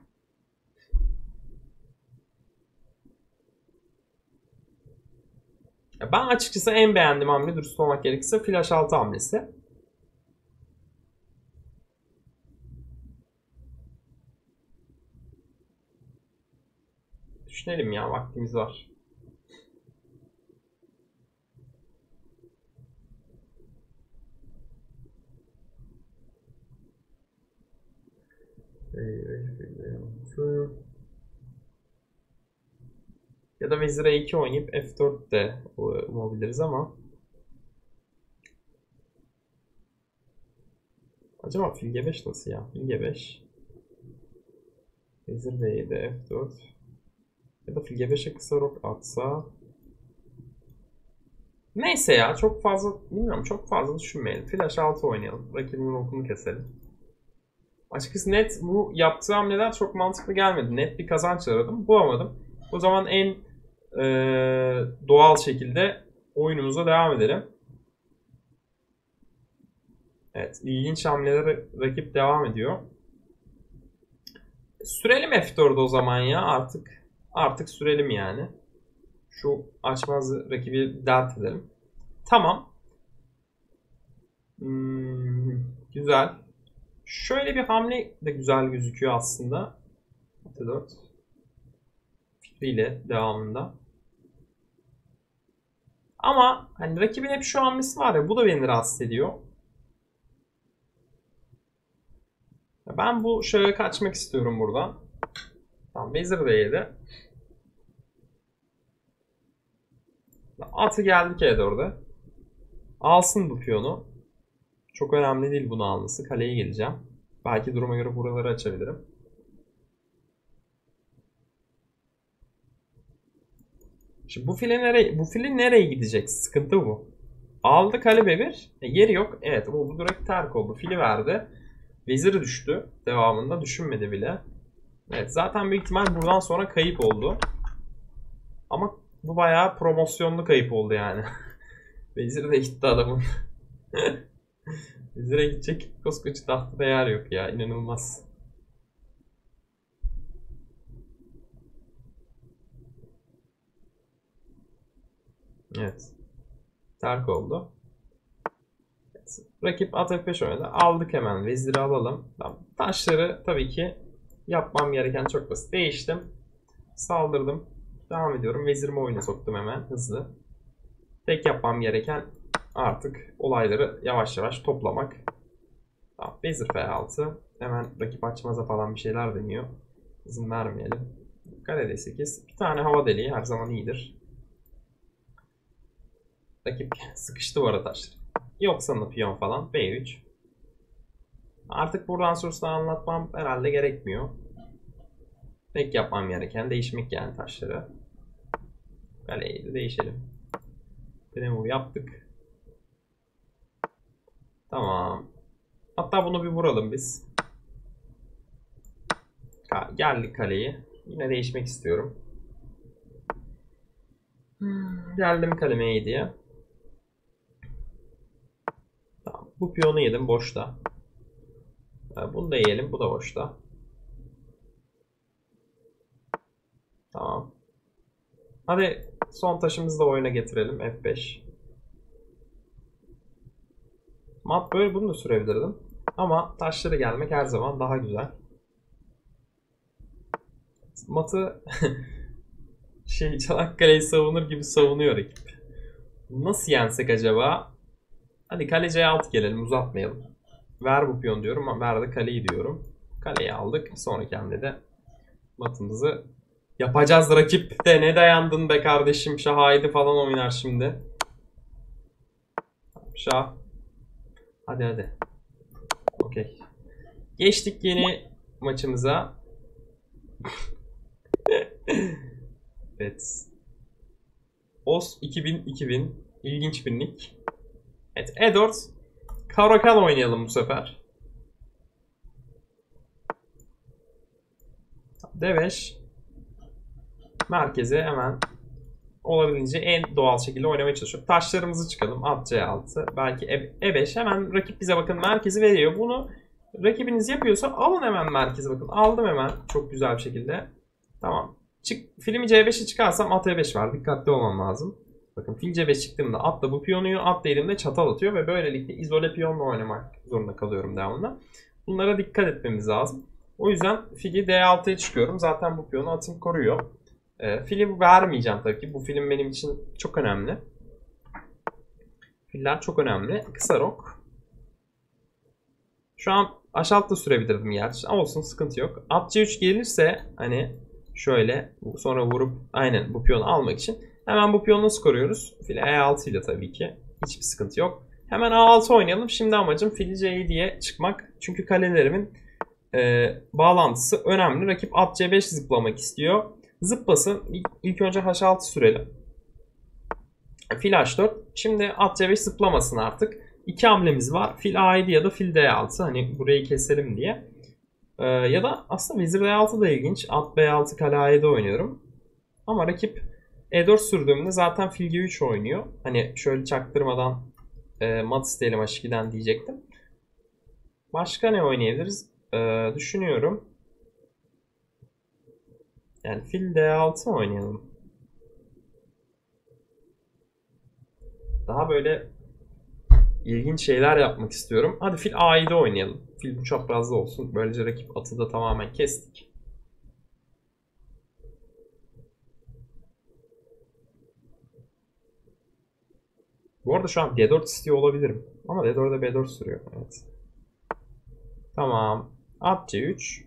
Ben açıkçası en beğendiğim hamle, dürüst olmak gerekirse, flash altı hamlesi. Düşünelim ya, vaktimiz var. Ya da vezir e iki oynayıp f dört de umabiliriz ama acaba fil g beş nasıl ya? Fil g beş, vezir d yedi, f dört ya da fil g beşe kısa rok atsa. Neyse ya, çok fazla bilmiyorum, çok fazla düşünmeyelim. Fil h altı oynayalım. Rakibin rokunu keselim. Açıkçası net bu yaptığı hamleler çok mantıklı gelmedi. Net bir kazanç aradım. Bulamadım. O zaman en e, doğal şekilde oyunumuza devam edelim. Evet, ilginç hamleleri rakip devam ediyor. Sürelim f dört'ü o zaman ya, artık artık sürelim yani. Şu açmazı rakibi dert edelim. Tamam. Hmm, güzel. Şöyle bir hamle de güzel gözüküyor aslında. f dört fikriyle devamında. Ama hani rakibin hep şu hamlesi var ya, bu da beni rahatsız ediyor. Ben bu şöyle kaçmak istiyorum buradan. Tamam, vezir de yedi. Atı geldik e dört'e. Alsın bu piyonu. Çok önemli değil bunu alması. Kaleye geleceğim. Belki duruma göre buraları açabilirim. Şimdi bu file nereye, bu fili nereye gidecek? Sıkıntı bu. Aldı kale be bir. E, yeri yok. Evet, bu, bu direkt terk oldu. Fili verdi. Veziri düştü. Devamında düşünmedi bile. Evet, zaten büyük ihtimal buradan sonra kayıp oldu. Ama bu bayağı promosyonlu kayıp oldu yani. Vezir de gitti adamın. Vezir'e gidecek koskoca tahtada yer yok ya. İnanılmaz. Evet. Terk oldu. Evet. Rakip at f beş oynadı. Aldık hemen. Vezir'i alalım. Taşları tabii ki yapmam gereken çok basit. Değiştim. Saldırdım. Devam ediyorum. Vezirimi oyuna soktum hemen hızlı. Tek yapmam gereken artık olayları yavaş yavaş toplamak. Tamam, vezir f altı. Hemen rakip açmaza falan bir şeyler deniyor. İzin vermeyelim. Kale d sekiz. Bir tane hava deliği her zaman iyidir. Rakip sıkıştı bu arada taşları. Yok sana piyon falan. b üç. Artık buradan sonrasını anlatmam herhalde gerekmiyor. Tek yapmam gereken değişmek yani taşları. Kaleyi de değişelim. Premur yaptık. Tamam. Hatta bunu bir vuralım biz. Geldik kaleyi. Yine değişmek istiyorum. Hmm, geldim kaleme yediye. Tamam. Bu piyonu yedim boşta. Bunu da yiyelim. Bu da boşta. Tamam. Hadi son taşımızı da oyuna getirelim. f beş. Mat böyle, bunu da sürebilirdim. Ama taşları gelmek her zaman daha güzel. Matı şey Çanakkale'yi savunur gibi savunuyor ekip. Nasıl yensek acaba? Hadi kale c altı gelelim, uzatmayalım. Ver bu piyon diyorum ama ver de kaleyi diyorum. Kaleyi aldık. Sonraki hamlede matımızı yapacağız. Rakip de ne dayandın be kardeşim, şahaydı falan oynar şimdi. Şah. Hadi hadi. Okey. Geçtik yeni maçımıza. Evet. Os iki bin iki bin. İlginç bir nick. Evet, e dört. Karakan oynayalım bu sefer. d beş. Merkeze hemen olabildiğince en doğal şekilde oynamaya çalışıyorum. Taşlarımızı çıkalım. At c altı. Belki e beş. Hemen rakip bize bakın merkezi veriyor. Bunu rakibiniz yapıyorsa alın hemen merkeze bakın. Aldım hemen çok güzel bir şekilde. Tamam. Çık, filmi c beşe çıkarsam at e beş var. Dikkatli olmam lazım. Bakın fil c beş çıktığımda atla bu piyonu, atla elimde çatal atıyor ve böylelikle izole piyonla oynamak zorunda kalıyorum devamında. Bunlara dikkat etmemiz lazım. O yüzden fili d altıya çıkıyorum. Zaten bu piyonu atım koruyor. E, fili vermeyeceğim tabii ki. Bu film benim için çok önemli. Filler çok önemli. Kısa rok. Şu an aşağıda sürebilirdim gerçi. Olsun, sıkıntı yok. At C üç gelirse hani şöyle sonra vurup aynen bu piyonu almak için hemen bu piyonu nasıl koruyoruz? Fil E altı ile tabii ki. Hiçbir sıkıntı yok. Hemen A altı oynayalım. Şimdi amacım fil C yediye çıkmak. Çünkü kalelerimin e, bağlantısı önemli. Rakip at C beş zıplamak istiyor. Zıplasın. İlk, ilk önce H altı sürelim. Fil H dört. Şimdi at C beş zıplamasın artık. İki hamlemiz var. Fil A yedi ya da fil D altı. Hani burayı keselim diye. Ee, ya da aslında vezir D altı da ilginç. At B altı, kale A yedi oynuyorum. Ama rakip E dört sürdüğümde zaten fil G üç oynuyor. Hani şöyle çaktırmadan e, mat isteyelim H ikiden diyecektim. Başka ne oynayabiliriz? Ee, düşünüyorum. Yani fil D altı mı oynayalım? Daha böyle ilginç şeyler yapmak istiyorum. Hadi fil A yedi oynayalım. Fil bu çaprazda olsun. Böylece rakip atı da tamamen kestik. Bu arada şu an D dört istiyor olabilirim. Ama D dört'e B dört sürüyor. Evet. Tamam. At C üç.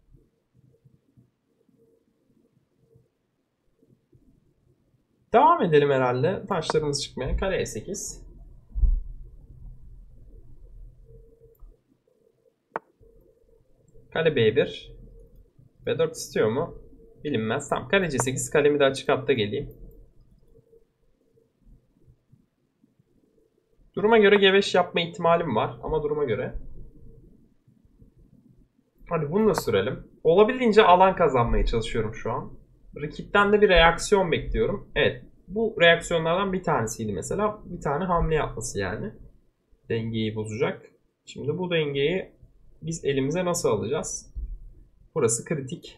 Devam edelim herhalde. Taşlarımız çıkmaya. Kale E sekiz. Kale B bir. B dört istiyor mu? Bilinmez. Tamam. Kale C sekiz. Kalemi de açık hatta geleyim. Duruma göre G beş yapma ihtimalim var. Ama duruma göre. Hadi bunu da sürelim. Olabildiğince alan kazanmaya çalışıyorum şu an. Rakipten de bir reaksiyon bekliyorum. Evet. Bu reaksiyonlardan bir tanesiydi mesela. Bir tane hamle yapması yani. Dengeyi bozacak. Şimdi bu dengeyi biz elimize nasıl alacağız? Burası kritik.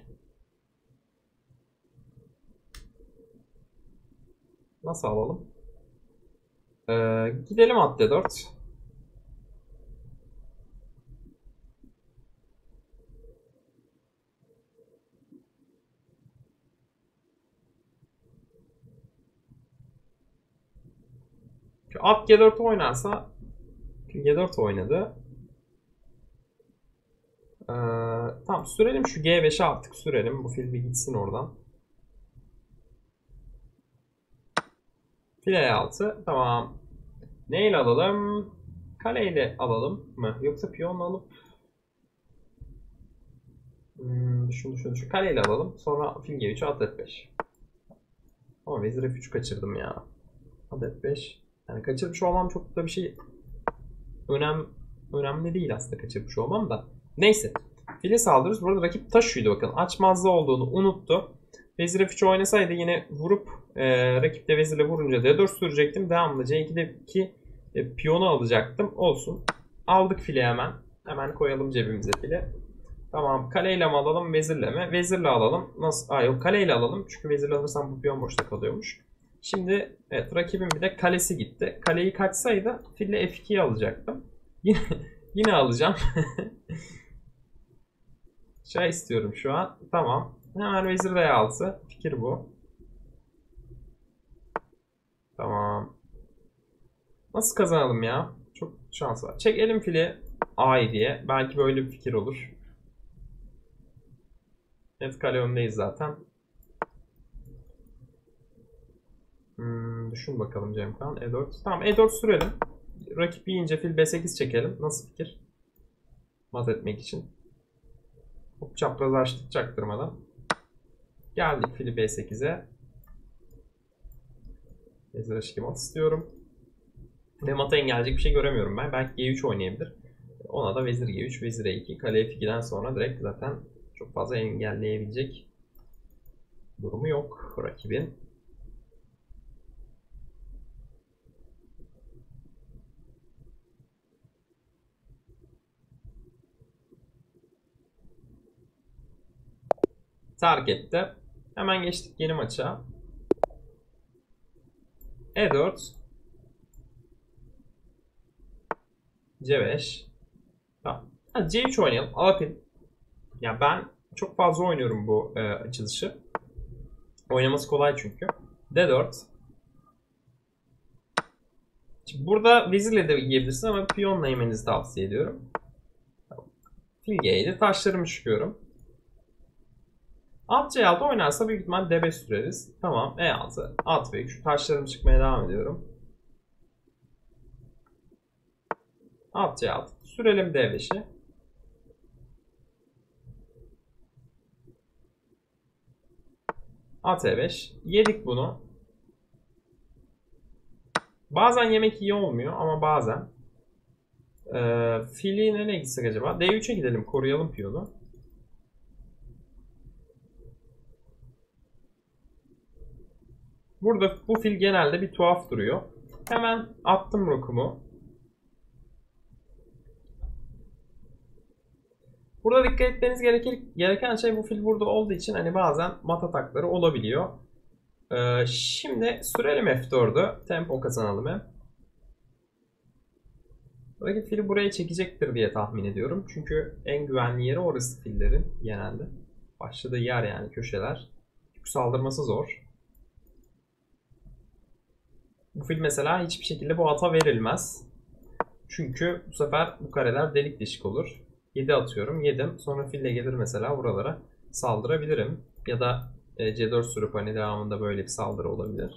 Nasıl alalım? Ee, gidelim at D dört. At G dört oynarsa G dört oynadı. Ee, tamam sürelim şu G beşe artık sürelim. Bu fil bir gitsin oradan. Fil E altı. Tamam. Neyle alalım? Kaleyle alalım mı? Yoksa piyonla alıp hmm, düşün düşün düşün. Kaleyle alalım. Sonra fil G üç, at F beş. Ama vezir F üç kaçırdım ya. At F beş. Yani kaçırmış olmam çok da bir şey önem, önemli değil aslında kaçırmış olmam da. Neyse. Fili saldırırız. Burada rakip taş uydu bakın. Açmazda olduğunu unuttu. Vezir F üç oynasaydı yine vurup e, rakip de vezirle vurunca D dört sürecektim. Devamlı C ikideki e, piyonu alacaktım. Olsun. Aldık fili hemen. Hemen koyalım cebimize fili. Tamam. Kaleyle mi alalım, vezirle mi? Vezirle alalım. Nasıl? Aa yok, kaleyle alalım. Çünkü vezirle alırsam bu piyon boşta kalıyormuş. Şimdi evet, rakibin bir de kalesi gitti. Kaleyi kaçsaydı fille F iki'yi alacaktım. Yine, yine alacağım. Şey istiyorum şu an. Tamam. Hemen vezir D altı. Fikir bu. Tamam. Nasıl kazanalım ya? Çok şans var. Çekelim fili A diye. Belki böyle bir fikir olur. Evet, kale öndeyiz zaten. Hmm, düşün bakalım Cemkan. E dört. Tamam, E dört sürelim. Rakip yiyince fil B sekiz çekelim. Nasıl fikir? Mat etmek için. Hop, çapraz açtık çaktırmadan. Geldik fili B sekize. Vezir H iki mat istiyorum. Ve mata engelleyecek bir şey göremiyorum ben. Belki G üç oynayabilir. Ona da vezir G üç, vezir E iki. Kale F iki'den sonra direkt zaten çok fazla engelleyebilecek durumu yok rakibin. Terk etti. Hemen geçtik yeni maça. E dört. C beş. Tamam. Hadi C üç oynayalım. Alapin. Ya ben çok fazla oynuyorum bu e, açılışı. Oynaması kolay çünkü. D dört. Şimdi burada vezirle de yiyebilirsin ama piyonla yemenizi tavsiye ediyorum. Fil G yedi. Taşlarımı çıkıyorum. At C altı oynarsa büyük ihtimal D beş süreriz. Tamam. E altı. At ve üç. Taşlarımı çıkmaya devam ediyorum. At C altı. Sürelim D beşi. At E beş. Yedik bunu. Bazen yemek iyi olmuyor ama bazen. Ee, fili nereye gitsek acaba? D üçe gidelim. Koruyalım piyonu. Burada bu fil genelde bir tuhaf duruyor. Hemen attım rokumu. Burada dikkat etmeniz gereken şey bu fil burada olduğu için hani bazen mat atakları olabiliyor. Ee, şimdi sürelim F dördü. Tempo kazanalım hem. Rakip fili buraya çekecektir diye tahmin ediyorum. Çünkü en güvenli yeri orası fillerin genelde. Başladığı yer yani köşeler. Çünkü saldırması zor. Bu fil mesela hiçbir şekilde bu ata verilmez. Çünkü bu sefer bu kareler delik deşik olur. yedi atıyorum. yedim. Sonra fille gelir mesela buralara saldırabilirim. Ya da C dört sürüp hani devamında böyle bir saldırı olabilir.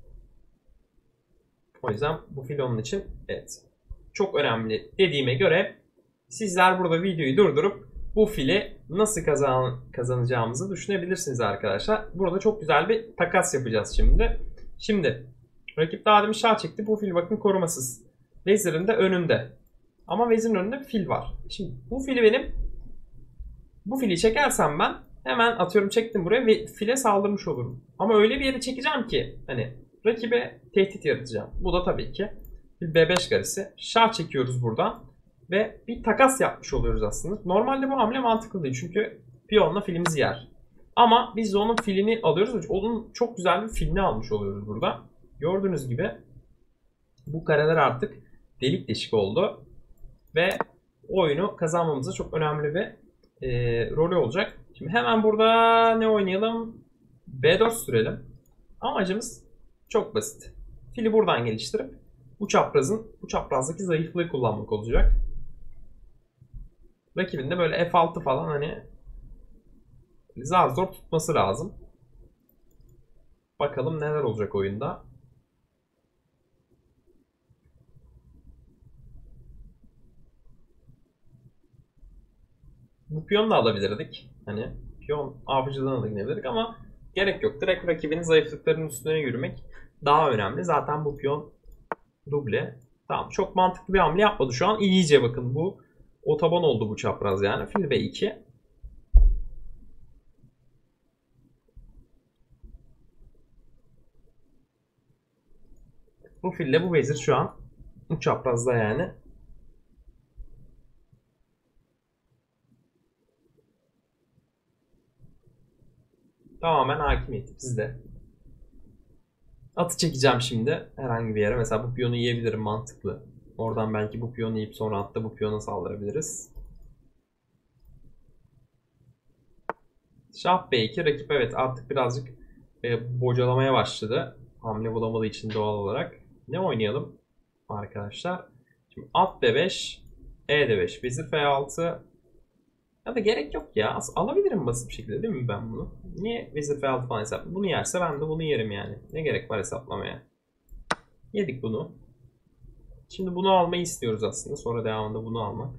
O yüzden bu fil onun için evet. Çok önemli dediğime göre sizler burada videoyu durdurup bu fili nasıl kazan kazanacağımızı düşünebilirsiniz arkadaşlar. Burada çok güzel bir takas yapacağız şimdi. Şimdi rakip daha demin şah çekti. Bu fil bakın korumasız. Vezir'in de önünde. Ama vezirin önünde bir fil var. Şimdi bu fili benim bu fili çekersem ben hemen atıyorum çektim buraya ve file saldırmış olurum. Ama öyle bir yere çekeceğim ki hani rakibe tehdit yaratacağım. Bu da tabii ki bir B beş karesi. Şah çekiyoruz buradan ve bir takas yapmış oluyoruz aslında. Normalde bu hamle mantıklı değil çünkü piyonla filimizi yer. Ama biz de onun filini alıyoruz. Onun çok güzel bir filini almış oluyoruz burada. Gördüğünüz gibi bu kareler artık delik deşik oldu. Ve oyunu kazanmamıza çok önemli bir e, rolü olacak. Şimdi hemen burada ne oynayalım? B dört sürelim. Amacımız çok basit. Fili buradan geliştirip bu çaprazın, bu çaprazdaki zayıflığı kullanmak olacak. Rakibin de böyle F altı falan hani zar zor tutması lazım. Bakalım neler olacak oyunda. Bu piyonu da alabilirdik. Hani piyon avcıdan da gidebilirdik ama gerek yok. Direkt rakibinin zayıflıklarının üstüne yürümek daha önemli. Zaten bu piyon duble. Tamam, çok mantıklı bir hamle yapmadı şu an. İyice bakın bu otoban oldu bu çapraz yani. Fil B iki. Bu fille bu vezir şu an bu çaprazda yani. Tamamen hakimiyeti bizde. Atı çekeceğim şimdi herhangi bir yere. Mesela bu piyonu yiyebilirim, mantıklı. Oradan belki bu piyonu yiyip sonra atta bu piyona saldırabiliriz. Şah B iki. Rakip evet artık birazcık e, bocalamaya başladı. Hamle bulamadığı için doğal olarak. Ne oynayalım arkadaşlar? Şimdi at B beş, E D beş, vezir F altı. Ya da gerek yok ya. Alabilirim basit bir şekilde değil mi ben bunu? Niye vezir F altı falan hesap? Bunu yerse ben de bunu yerim yani. Ne gerek var hesaplamaya? Yedik bunu. Şimdi bunu almayı istiyoruz aslında. Sonra devamında bunu almak.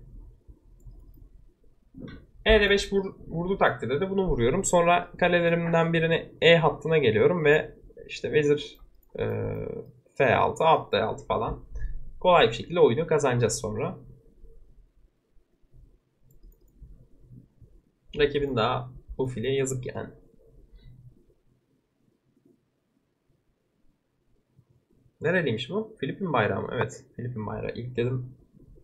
E D beş vur, vurdu takdirde de bunu vuruyorum. Sonra kalelerimden birini E hattına geliyorum ve işte vezir e, F altı, at D altı falan. Kolay bir şekilde oyunu kazanacağız sonra. Rakibin daha bu file yazık yani. Nereliymiş bu? Filipin bayrağı mı? Evet. Filipin bayrağı. İlk dedim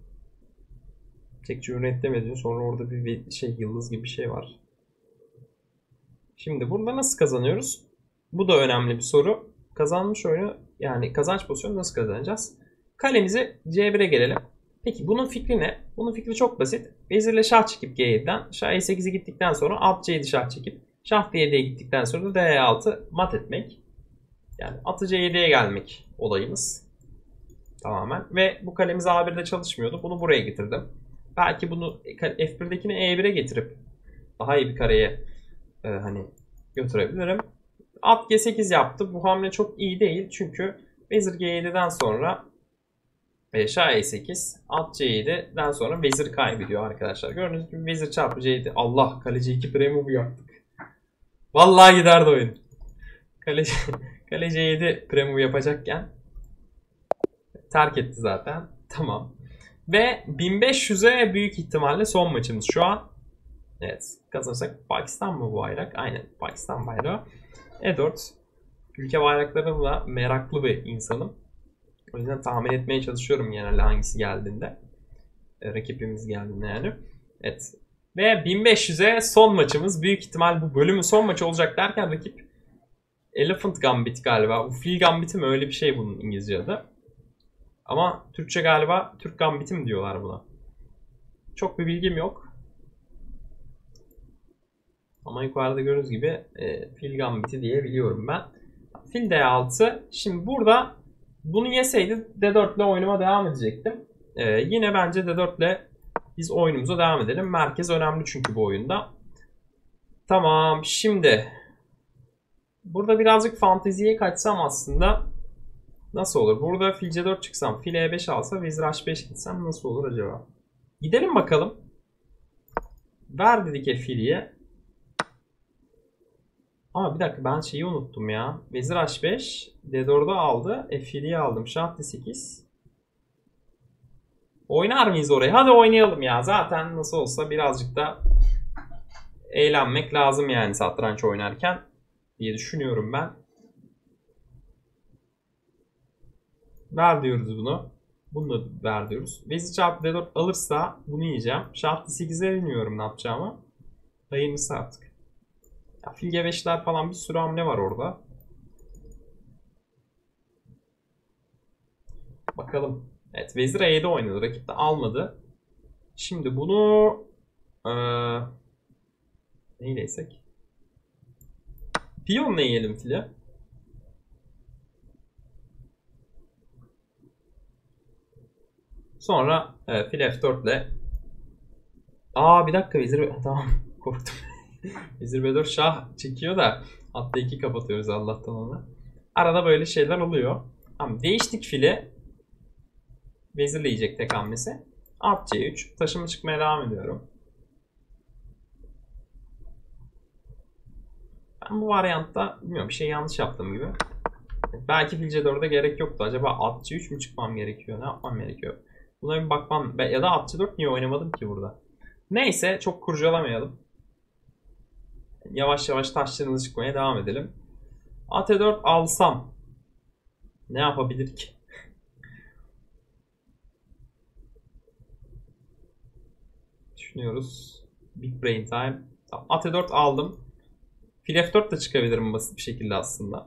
Çek Cumhuriyet demedin. Sonra orada bir şey yıldız gibi bir şey var. Şimdi burada nasıl kazanıyoruz? Bu da önemli bir soru. Kazanmış oyunu yani kazanç pozisyonu nasıl kazanacağız? Kalemize C bire gelelim. Peki bunun fikri ne? Bunun fikri çok basit. Vezirle şah çekip G yedi'den şah E sekize gittikten sonra at C yedi şah çekip şah D yedi'ye gittikten sonra da D E altı mat etmek. Yani atı C yedi'ye gelmek olayımız. Tamamen. Ve bu kalemiz A bir'de çalışmıyordu. Bunu buraya getirdim. Belki bunu F birdekini E bire getirip daha iyi bir kareye e, hani götürebilirim. At G sekiz yaptı. Bu hamle çok iyi değil. Çünkü vezir G yedi'den sonra e, Şah E sekiz, at C yedi'den sonra vezir kaybediyor arkadaşlar. Gördüğünüz gibi vezir çarpı C yedi. Allah, kaleci iki premove yaptık. Vallahi giderdi oyun. Kaleci, kale C yedi premove yapacakken terk etti zaten. Tamam. Ve bin beş yüze büyük ihtimalle son maçımız şu an. Evet. Kazanırsak Pakistan mı bu bayrak? Aynen. Pakistan bayrağı. E dört. Ülke bayraklarına meraklı bir insanım. O yüzden tahmin etmeye çalışıyorum genelde hangisi geldiğinde. E, rakibimiz geldiğinde yani. Evet. Ve bin beş yüze son maçımız. Büyük ihtimal bu bölümün son maçı olacak derken rakip Elephant Gambit galiba. Bu Fil Gambit'i mi, öyle bir şey bunun İngilizce adı. Ama Türkçe galiba Türk Gambit'i mi diyorlar buna. Çok bir bilgim yok. Ama yukarıda gördüğünüz gibi e, Fil Gambit'i diye biliyorum ben. Fil D altı. Şimdi burada bunu yeseydi D dört ile oyunuma devam edecektim. E, yine bence D dört ile biz oyunumuza devam edelim. Merkez önemli çünkü bu oyunda. Tamam, şimdi burada birazcık fanteziye kaçsam aslında nasıl olur? Burada fil C dört çıksam, fil E beş alsa, vezir H beş gitsem nasıl olur acaba? Gidelim bakalım. Ver dedik F filiye. Ama bir dakika, ben şeyi unuttum ya. Vezir H beş, D dört'ü aldı. F filiye aldım. Şah D sekiz. Oynar mıyız oraya? Hadi oynayalım ya. Zaten nasıl olsa birazcık da eğlenmek lazım yani satranç oynarken diye düşünüyorum ben. Ver diyoruz bunu. Bunu da ver diyoruz. Vezir çarpı D dört alırsa bunu yiyeceğim. Şah D sekize bilmiyorum ne yapacağımı. Hayırlısı artık. Ya, fil G beş'ler falan bir sürü hamle var orada. Bakalım. Evet, vezir E yedi oynadı. Rakip de almadı. Şimdi bunu ee, neyle yesek? Piyonla yiyelim fili. Sonra e, fil F dört ile. Aa bir dakika, vezir tamam korktum. Vezir B dört şah çekiyor da hatta iki kapatıyoruz Allah'tan onu. Arada böyle şeyler oluyor. Tamam, değiştik fili. Vezirle yiyecek tek hamlesi. At C üç. Taşıma çıkmaya devam ediyorum. Ben bu varyantta bilmiyorum, bir şey yanlış yaptığım gibi. Belki fil C dört'e gerek yoktu. Acaba at C üç mü çıkmam gerekiyor? Ne yapmam gerekiyor? Buna bir bakmam. Ya da at C dört niye oynamadım ki burada? Neyse, çok kurcalamayalım. Yavaş yavaş taşlarımızı çıkmaya devam edelim. At E dört alsam ne yapabilir ki? Düşünüyoruz. Big brain time. Tamam, at E dört aldım. Fil F dört de çıkabilirim basit bir şekilde aslında.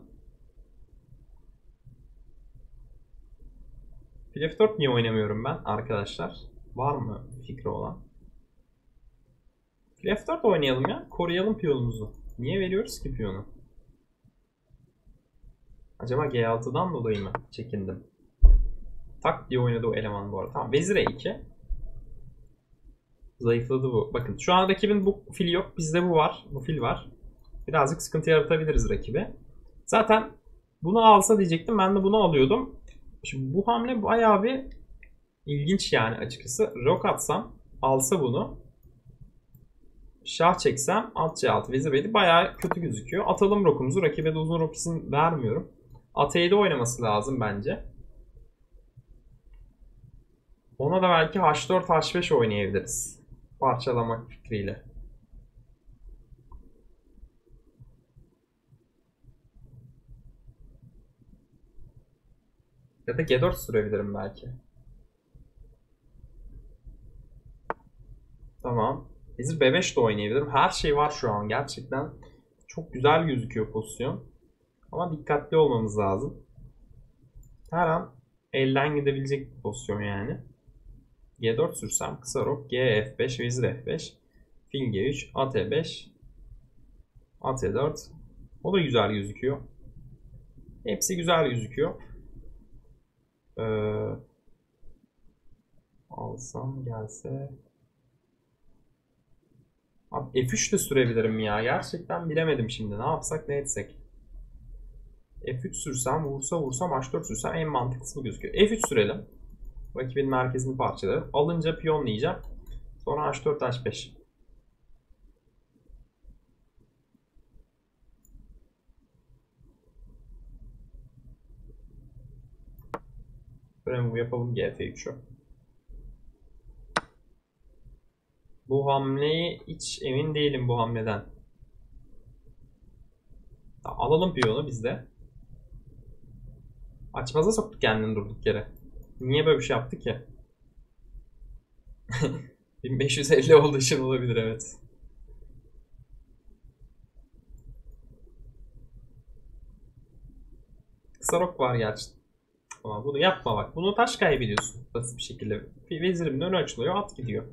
Fil F dört niye oynamıyorum ben arkadaşlar? Var mı fikri olan? Fil F dört oynayalım ya. Koruyalım piyonumuzu. Niye veriyoruz ki piyonu? Acaba G altı'dan dolayı mı çekindim? Tak diye oynadı o eleman bu arada. Tamam, vezir E iki. Zayıfladı bu. Bakın şu an rakibin bu fili yok. Bizde bu var. Bu fil var. Birazcık sıkıntı yaratabiliriz rakibe. Zaten bunu alsa diyecektim. Ben de bunu alıyordum. Şimdi bu hamle bayağı bir ilginç yani açıkçası. Rok atsam, alsa bunu. Şah çeksem, at C altı, vezir B yedi bayağı kötü gözüküyor. Atalım rokumuzu. Rakibe de uzun rok izin vermiyorum. At E yedi oynaması lazım bence. Ona da belki H dört H beş oynayabiliriz. Parçalamak fikriyle. Ya da G dört sürebilirim belki. Tamam. Vezir B beş de oynayabilirim. Her şey var şu an gerçekten. Çok güzel gözüküyor pozisyon. Ama dikkatli olmamız lazım. Her an elden gidebilecek bir pozisyon yani. G dört sürsem kısa rok, G F beş, vezir F beş, fil G üç, at E beş, at E dört. O da güzel gözüküyor. Hepsi güzel gözüküyor. Ee, alsam gelse. Abi F üç de sürebilirim ya. Gerçekten bilemedim şimdi. Ne yapsak ne etsek. F üç sürsem, vursa vursam, H dört sürsem en mantıklısı bu gözüküyor. F üç sürelim. Rakibin merkezini parçalarım. Alınca piyonlayacağım. Sonra H dört, H beş. Böyle yapalım G F üç'ü. Bu hamleyi hiç emin değilim bu hamleden. Alalım piyonu biz de. Açmaza soktuk kendini durduk yere. Niye böyle bir şey yaptık ki? bin beş yüz elli olduğu için olabilir, evet. Kısa rok var gerçi. Ama bunu yapma bak. Bunu taş kaybediyorsun. Basit bir şekilde. Vezirimin önü açılıyor. At gidiyor.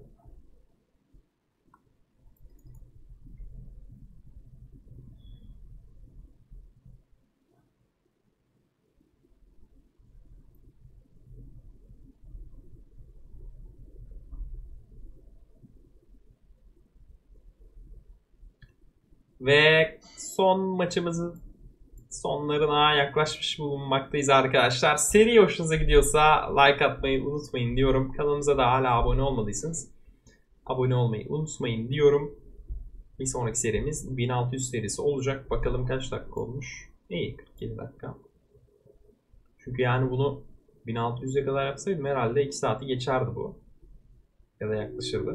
Ve son maçımızın sonlarına yaklaşmış bulunmaktayız arkadaşlar. Seri hoşunuza gidiyorsa like atmayı unutmayın diyorum. Kanalımıza da hala abone olmadıysanız abone olmayı unutmayın diyorum. Bir sonraki serimiz bin altı yüz serisi olacak. Bakalım kaç dakika olmuş. İyi, kırk yedi dakika. Çünkü yani bunu bin altı yüze kadar yapsaydım herhalde iki saati geçerdi bu. Ya da yaklaşırdı.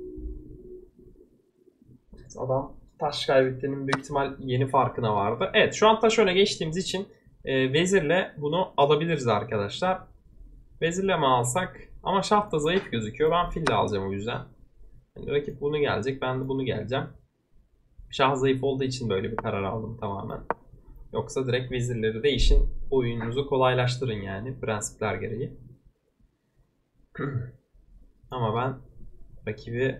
Adam taş kaybettiğinin büyük ihtimal yeni farkına vardı. Evet, şu an taş öne geçtiğimiz için e, vezirle bunu alabiliriz arkadaşlar. Vezirle mi alsak? Ama şah da zayıf gözüküyor. Ben fille alacağım o yüzden. Yani rakip bunu gelecek. Ben de bunu geleceğim. Şah zayıf olduğu için böyle bir karar aldım tamamen. Yoksa direkt vezirleri değişin. Oyununuzu kolaylaştırın yani prensipler gereği. Ama ben rakibi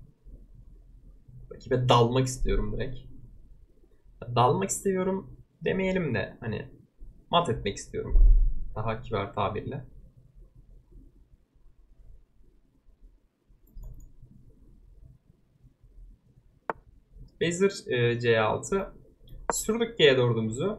rakibe dalmak istiyorum direkt. Dalmak istiyorum demeyelim de hani mat etmek istiyorum. Daha kibar tabirle. Vezir e, C altı. Sürdük G dördümüzü.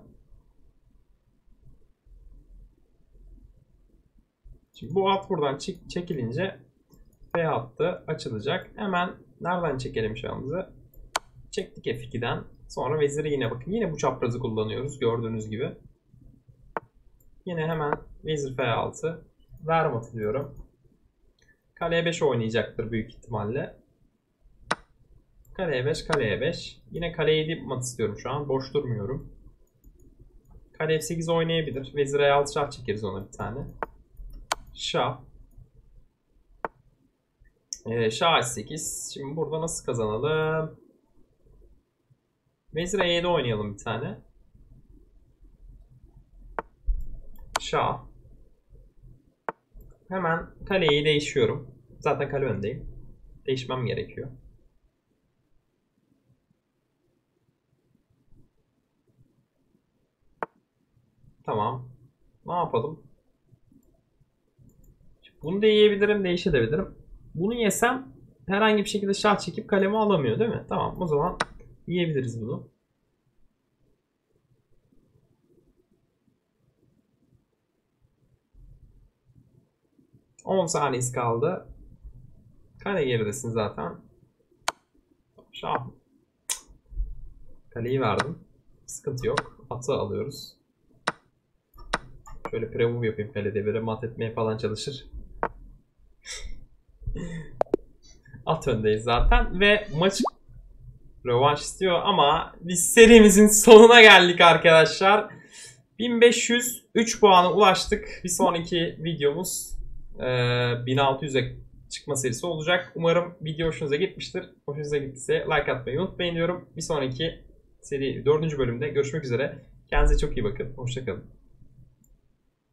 Şimdi bu at buradan çekilince F hattı açılacak. Hemen nereden çekelim şahımızı? Çektik F iki'den. Sonra veziri yine bakın. Yine bu çaprazı kullanıyoruz gördüğünüz gibi. Yine hemen vezir F altı. Ver matı diyorum. Kale E beş oynayacaktır büyük ihtimalle. Kale E beş, kale E beş. Yine kale yedi mat istiyorum şu an. Boş durmuyorum. Kale F sekiz oynayabilir. Vezir E altı şah çekeriz ona bir tane. Şah. Ee, Şah H sekiz. Şimdi burada nasıl kazanalım? Vezir E yedi oynayalım bir tane. Şah. Hemen kaleyi değişiyorum. Zaten kale öndeyim. Değişmem gerekiyor. Tamam. Ne yapalım? Bunu da yiyebilirim, değişebilirim. Bunu yesem herhangi bir şekilde şah çekip kalemi alamıyor değil mi? Tamam, o zaman yiyebiliriz bunu. on saniyesi kaldı. Kale geridesin zaten. Şah. Kaleyi verdim. Sıkıntı yok. Atı alıyoruz. Şöyle pre-move yapayım kalede. Böyle mat etmeye falan çalışır. At öndeyiz zaten. Ve maç rövanş istiyor ama biz serimizin sonuna geldik arkadaşlar. bin beş yüz üç puana ulaştık. Bir sonraki videomuz bin altı yüze çıkma serisi olacak. Umarım video hoşunuza gitmiştir. Hoşunuza gittiyse like atmayı unutmayın diyorum. Bir sonraki seri dördüncü bölümde görüşmek üzere. Kendinize çok iyi bakın. Hoşça kalın.